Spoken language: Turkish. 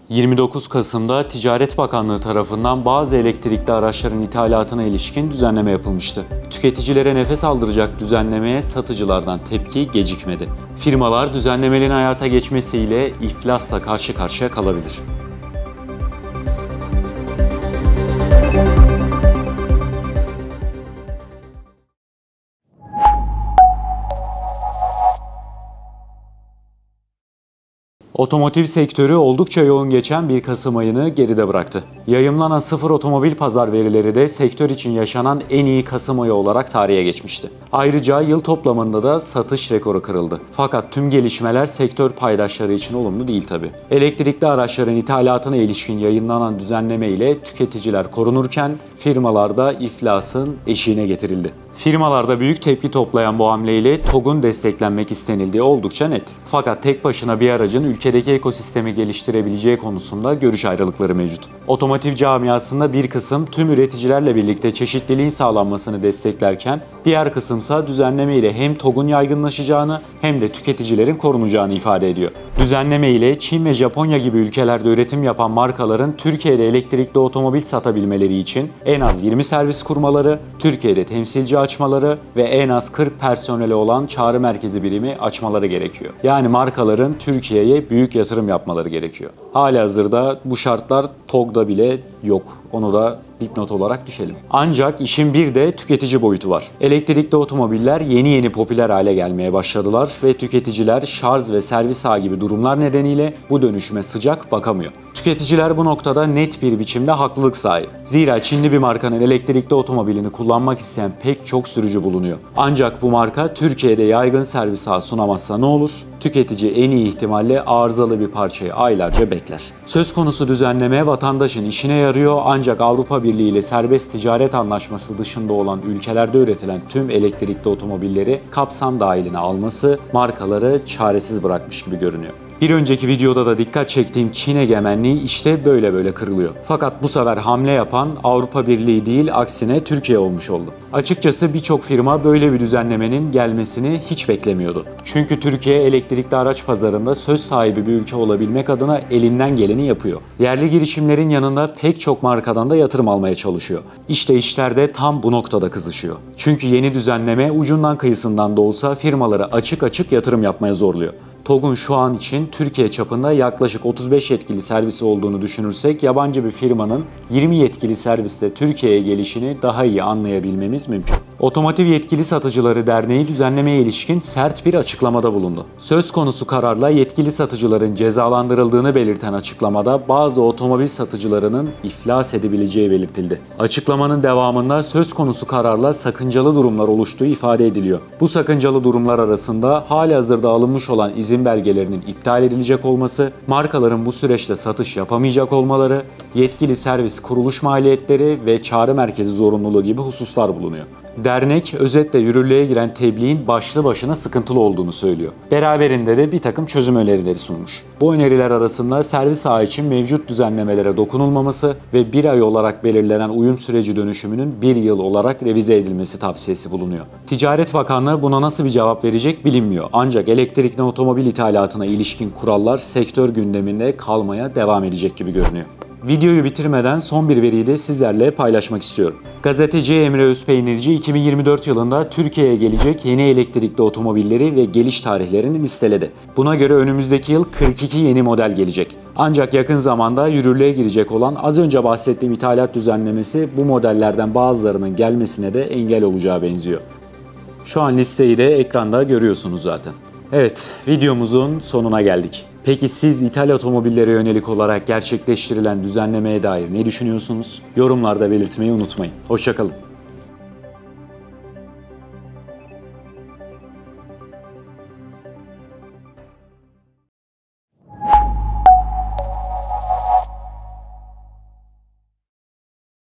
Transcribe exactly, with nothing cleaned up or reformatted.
yirmi dokuz Kasım'da Ticaret Bakanlığı tarafından bazı elektrikli araçların ithalatına ilişkin düzenleme yapılmıştı. Tüketicilere nefes aldıracak düzenlemeye satıcılardan tepki gecikmedi. Firmalar düzenlemenin hayata geçmesiyle iflasla karşı karşıya kalabilir. Otomotiv sektörü oldukça yoğun geçen bir Kasım ayını geride bıraktı. Yayımlanan sıfır otomobil pazar verileri de sektör için yaşanan en iyi Kasım ayı olarak tarihe geçmişti. Ayrıca yıl toplamında da satış rekoru kırıldı. Fakat tüm gelişmeler sektör paydaşları için olumlu değil tabii. Elektrikli araçların ithalatına ilişkin yayınlanan düzenleme ile tüketiciler korunurken firmalarda iflasın eşiğine getirildi. Firmalarda büyük tepki toplayan bu hamleyle TOG'un desteklenmek istenildiği oldukça net. Fakat tek başına bir aracın ülkedeki ekosistemi geliştirebileceği konusunda görüş ayrılıkları mevcut. Otomotiv camiasında bir kısım tüm üreticilerle birlikte çeşitliliğin sağlanmasını desteklerken diğer kısımsa düzenleme ile hem TOG'un yaygınlaşacağını hem de tüketicilerin korunacağını ifade ediyor. Düzenleme ile Çin ve Japonya gibi ülkelerde üretim yapan markaların Türkiye'de elektrikli otomobil satabilmeleri için en az yirmi servis kurmaları, Türkiye'de temsilci açmaları ve en az kırk personeli olan çağrı merkezi birimi açmaları gerekiyor. Yani markaların Türkiye'ye büyük yatırım yapmaları gerekiyor. Halihazırda bu şartlar TOG'da bile yok. Onu da dipnot olarak düşelim. Ancak işin bir de tüketici boyutu var. Elektrikli otomobiller yeni yeni popüler hale gelmeye başladılar ve tüketiciler şarj ve servis ağı gibi durumlar nedeniyle bu dönüşüme sıcak bakamıyor. Tüketiciler bu noktada net bir biçimde haklılık sahibi. Zira Çinli bir markanın elektrikli otomobilini kullanmak isteyen pek çok sürücü bulunuyor. Ancak bu marka Türkiye'de yaygın servis ağı sunamazsa ne olur? Tüketici en iyi ihtimalle arızalı bir parçayı aylarca bekler. Söz konusu düzenleme vatandaşın işine yarıyor ancak Avrupa Birliği ile serbest ticaret anlaşması dışında olan ülkelerde üretilen tüm elektrikli otomobilleri kapsam dahiline alması markaları çaresiz bırakmış gibi görünüyor. Bir önceki videoda da dikkat çektiğim Çin egemenliği işte böyle böyle kırılıyor. Fakat bu sefer hamle yapan Avrupa Birliği değil aksine Türkiye olmuş oldu. Açıkçası birçok firma böyle bir düzenlemenin gelmesini hiç beklemiyordu. Çünkü Türkiye elektrikli araç pazarında söz sahibi bir ülke olabilmek adına elinden geleni yapıyor. Yerli girişimlerin yanında pek çok markadan da yatırım almaya çalışıyor. İşte işler de tam bu noktada kızışıyor. Çünkü yeni düzenleme ucundan kıyısından da olsa firmaları açık açık yatırım yapmaya zorluyor. TOG'un şu an için Türkiye çapında yaklaşık otuz beş yetkili servisi olduğunu düşünürsek yabancı bir firmanın yirmi yetkili serviste Türkiye'ye gelişini daha iyi anlayabilmemiz mümkün. Otomotiv Yetkili Satıcıları Derneği düzenlemeye ilişkin sert bir açıklamada bulundu. Söz konusu kararla yetkili satıcıların cezalandırıldığını belirten açıklamada bazı otomobil satıcılarının iflas edebileceği belirtildi. Açıklamanın devamında söz konusu kararla sakıncalı durumlar oluştuğu ifade ediliyor. Bu sakıncalı durumlar arasında halihazırda alınmış olan izin belgelerinin iptal edilecek olması, markaların bu süreçte satış yapamayacak olmaları, yetkili servis kuruluş maliyetleri ve çağrı merkezi zorunluluğu gibi hususlar bulunuyor. Dernek özetle yürürlüğe giren tebliğin başlı başına sıkıntılı olduğunu söylüyor. Beraberinde de bir takım çözüm önerileri sunmuş. Bu öneriler arasında servis ağı için mevcut düzenlemelere dokunulmaması ve bir ay olarak belirlenen uyum süreci dönüşümünün bir yıl olarak revize edilmesi tavsiyesi bulunuyor. Ticaret Bakanlığı buna nasıl bir cevap verecek bilinmiyor. Ancak elektrikli otomobil ithalatına ilişkin kurallar sektör gündeminde kalmaya devam edecek gibi görünüyor. Videoyu bitirmeden son bir veriyi de sizlerle paylaşmak istiyorum. Gazeteci Emre Özpeynirci iki bin yirmi dört yılında Türkiye'ye gelecek yeni elektrikli otomobilleri ve geliş tarihlerini listeledi. Buna göre önümüzdeki yıl kırk iki yeni model gelecek. Ancak yakın zamanda yürürlüğe girecek olan az önce bahsettiğim ithalat düzenlemesi bu modellerden bazılarının gelmesine de engel olacağı benziyor. Şu an listeyi de ekranda görüyorsunuz zaten. Evet, videomuzun sonuna geldik. Peki siz ithal otomobillere yönelik olarak gerçekleştirilen düzenlemeye dair ne düşünüyorsunuz? Yorumlarda belirtmeyi unutmayın. Hoşça kalın.